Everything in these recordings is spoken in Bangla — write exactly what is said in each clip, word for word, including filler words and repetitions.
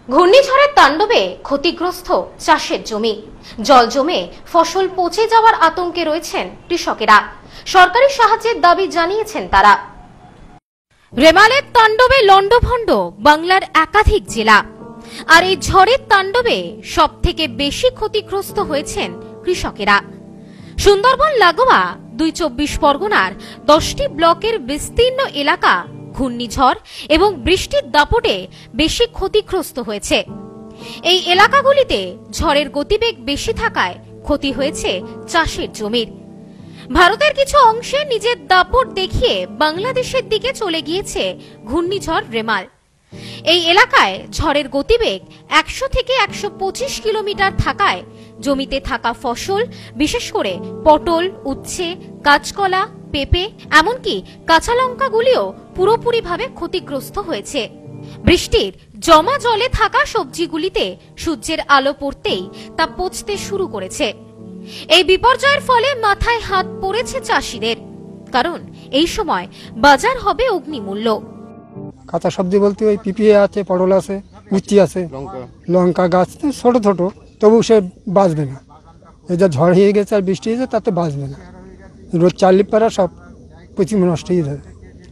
ঘূর্ণিঝড়ের তাণ্ডবে ক্ষতিগ্রস্ত চাষের জমি, জল জমে ফসল পচে যাওয়ার আতঙ্কে রয়েছেন কৃষকেরা। সরকারি সাহায্যের দাবি জানিয়েছেন তারা। রেমালের তাণ্ডবে লণ্ডভণ্ড বাংলার একাধিক জেলা, আর এই ঝড়ের তাণ্ডবে সব থেকে বেশি ক্ষতিগ্রস্ত হয়েছেন কৃষকেরা। সুন্দরবন লাগোয়া দুই চব্বিশ পরগনার দশটি ব্লকের বিস্তীর্ণ এলাকা ঘূর্ণিঝড় এবং বৃষ্টির দাপটে বেশি ক্ষতিগ্রস্ত হয়েছে। এই এলাকাগুলিতে ঝড়ের গতিবেগ বেশি থাকায় ক্ষতি হয়েছে চাষের জমির। ভারতের কিছু অংশে নিজের দাপট দেখিয়ে বাংলাদেশের দিকে চলে গিয়েছে ঘূর্ণিঝড় রেমাল। এই এলাকায় ঝড়ের গতিবেগ একশো থেকে একশো পঁচিশ কিলোমিটার থাকায় জমিতে থাকা ফসল, বিশেষ করে পটল, উচ্ছে, কাঁচকলা, পেঁপে, এমনকি কাঁচা লঙ্কাগুলিও পুরোপুরিভাবে ক্ষতিগ্রস্ত হয়েছে। বৃষ্টির জমা জলে থাকা সবজিগুলিতে সূর্যের আলো পড়তেই তা পচতে শুরু করেছে। এই বিপর্যয়ের ফলে মাথায় হাত পড়েছে চাষিদের, কারণ এই সময় বাজার হবে অগ্নিমূল্য। কাঁচা সবজি বলতে ওই পিপিয়ে আছে, পটল আছে, উচ্চি আছে, লঙ্কা গাছ ছোট ছোট, তবু সে বাঁচবে না। এই যা ঝড় হয়ে গেছে আর বৃষ্টি হয়েছে তাতে বাঁচবে না। রোদ চাল্লি পারা সব পচি নষ্ট হয়ে যাবে।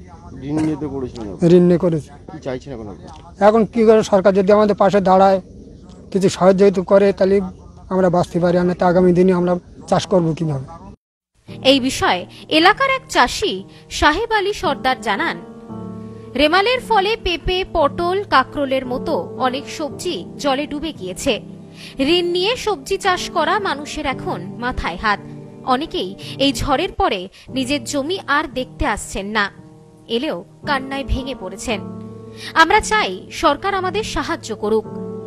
ঋণ নিয়ে করেছে। এখন কি করে সরকার যদি আমাদের পাশে দাঁড়ায়, কিছু সাহায্য যদি করে, তাহলে আমরা বাঁচতে পারি। আর না তো আগামী দিনে আমরা চাষ করবো কিভাবে। এই বিষয়ে এলাকার এক চাষি সাহেব আলী সর্দার জানান, রেমালের ফলে পেঁপে, পটল, কাঁকরোলের মতো অনেক সবজি জলে ডুবে গিয়েছে। ঋণ নিয়ে সবজি চাষ করা মানুষের এখন মাথায় হাত। অনেকেই এই ঝড়ের পরে নিজের জমি আর দেখতে আসছেন না, এলেও কান্নায় ভেঙে পড়েছেন। আমরা চাই সরকার আমাদের সাহায্য করুক।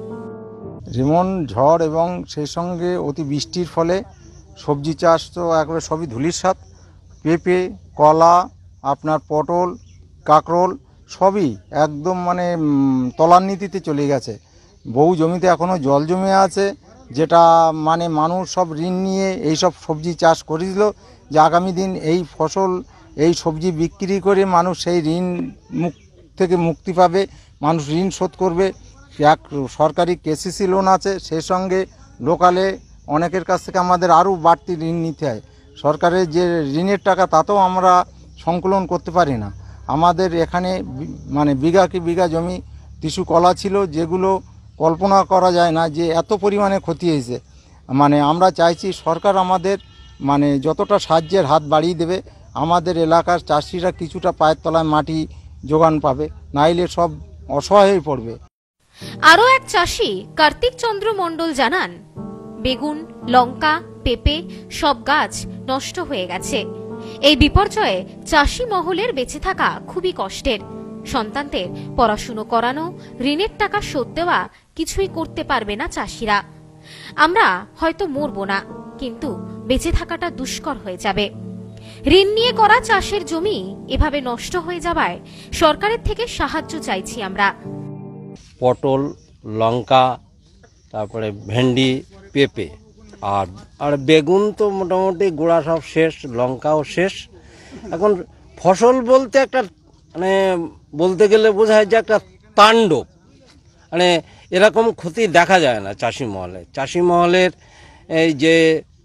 যেমন ঝড় এবং সেই সঙ্গে অতি বৃষ্টির ফলে সবজি চাষ তো একবারে সবই ধূলিসাৎ। পেঁপে, কলা, আপনার পটল, কাঁকরোল সবই একদম মানে তলান্নিতিতে চলে গেছে। বহু জমিতে এখনও জল জমে আছে, যেটা মানে মানুষ সব ঋণ নিয়ে এই সব সবজি চাষ করেছিল, যে আগামী দিন এই ফসল এই সবজি বিক্রি করে মানুষ সেই ঋণ মুখ থেকে মুক্তি পাবে, মানুষ ঋণ শোধ করবে। এক সরকারি কেসিসি লোন আছে, সেই সঙ্গে লোকালে অনেকের কাছ থেকে আমাদের আরও বাড়তি ঋণ নিতে হয়। সরকারের যে ঋণের টাকা তাতেও আমরা সংকলন করতে পারি না। আমাদের এখানে মানে বিঘা কি বিঘা জমি টিস্যু কলা ছিল, যেগুলো কল্পনা করা যায় না যে এত পরিমাণে ক্ষতি হয়েছে। মানে আমরা চাইছি সরকার আমাদের মানে যতটা সাহায্যের হাত বাড়িয়ে দেবে, আমাদের এলাকার চাষিরা কিছুটা পায়ের তলায় মাটি যোগান পাবে, নাইলে সব অসহায় হয়ে পড়বে। আরও এক চাষি কার্তিক চন্দ্র মণ্ডল জানান, বেগুন, লঙ্কা, পেঁপে সব গাছ নষ্ট হয়ে গেছে। এই বিপর্যয়ে চাষি মহলের বেঁচে থাকা খুবই কষ্টের। সন্তানদের পড়াশুনো করানো, ঋণের টাকা শোধ দেওয়া কিছুই করতে পারবে না চাষিরা। আমরা হয়তো মরবো না, কিন্তু বেঁচে থাকাটা দুষ্কর হয়ে যাবে। ঋণ নিয়ে করা চাষের জমি এভাবে নষ্ট হয়ে যাওয়ায় সরকারের থেকে সাহায্য চাইছি আমরা। পটল, লঙ্কা, তারপরে ভেন্ডি, পেঁপে আর আর বেগুন তো মোটামুটি গোড়া সব শেষ, লঙ্কাও শেষ। এখন ফসল বলতে একটা মানে বলতে গেলে বোঝায় যে একটা তাণ্ডব, মানে এরকম ক্ষতি দেখা যায় না চাষি মহলে। চাষি মহলের এই যে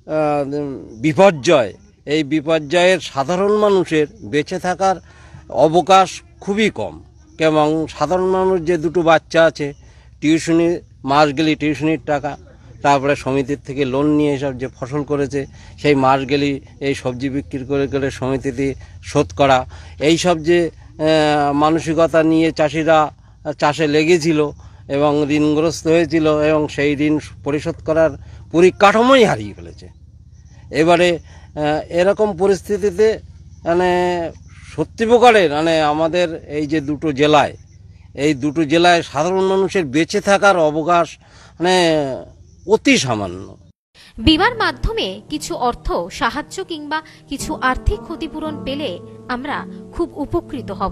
বিপর্যয়, এই বিপর্যয়ের সাধারণ মানুষের বেঁচে থাকার অবকাশ খুবই কম। এবং সাধারণ মানুষ যে দুটো বাচ্চা আছে, টিউশনি মাস গেলি টিউশনির টাকা, তারপরে সমিতির থেকে লোন নিয়ে এসব যে ফসল করেছে, সেই মাস গেলি এই সবজি বিক্রি করে করে সমিতিতে শোধ করা, এই সব যে মানসিকতা নিয়ে চাষিরা চাষে লেগেছিল এবং ঋণগ্রস্ত হয়েছিল, এবং সেই ঋণ পরিশোধ করার পরিকাঠামোই হারিয়ে ফেলেছে। এবারে এরকম পরিস্থিতিতে মানে সত্যি প্রকারের মানে আমাদের এই যে দুটো জেলায়, এই দুটো জেলায় সাধারণ মানুষের বেঁচে থাকার অবকাশ মানে অতি সামান্য। বিমার মাধ্যমে কিছু অর্থ সাহায্য কিংবা কিছু আর্থিক ক্ষতিপূরণ পেলে আমরা খুব উপকৃত হব।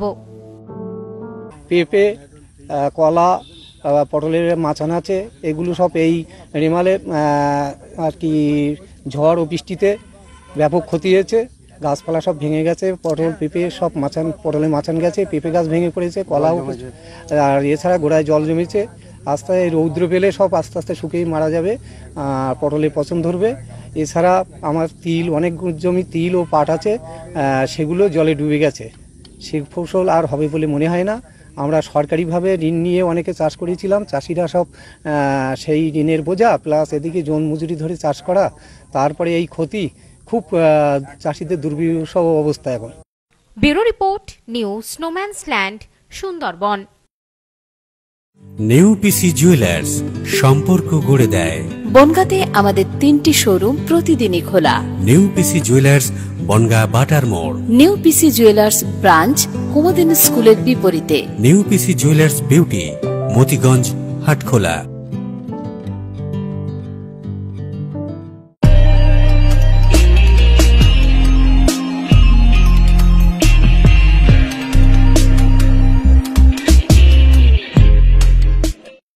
পেঁপে, কলা, পটলের মাচান আছে, এগুলো সব এই রেমালে আর কি ঝড় ও বৃষ্টিতে ব্যাপক ক্ষতি হয়েছে। গাছপালা সব ভেঙে গেছে, পটল, পেঁপে সব মাচান, পটলে মাচান গেছে, পেঁপে গাছ ভেঙে পড়েছে, কলাও, আর এছাড়া গোড়ায় জল জমেছে। আস্তে রৌদ্র পেলে সব আস্তে আস্তে শুকিয়ে মারা যাবে, আর পটলে পচন ধরবে। এছাড়া আমার তিল, অনেক জমি তিল ও পাট আছে, সেগুলো জলে ডুবে গেছে। সে ফসল আর হবে বলে মনে হয় না। আমরা সরকারিভাবে ঋণ নিয়ে অনেকে চাষ করেছিলাম, চাষিরা সব সেই ঋণের বোঝা প্লাস এদিকে জন মজুরি ধরে চাষ করা, তারপরে এই ক্ষতি, খুব চাষিদের দুর্বিষহ অবস্থা এখন। Bureau report, news snowman's land, Sundarban. নেউপিসি জুয়েলার্স, সম্পর্ক গড়ে দেয়। বনগাঁতে আমাদের তিনটি শোরুম প্রতিদিনই খোলা। নেউপিসি জুয়েলার্স, বনগাঁ বাটার মোড়। নেউপিসি জুয়েলার্স ব্রাঞ্চ, কুমদিন স্কুলের বিপরীতে। নেউপিসি জুয়েলার্স বিউটি, মতিগঞ্জ, হাটখোলা।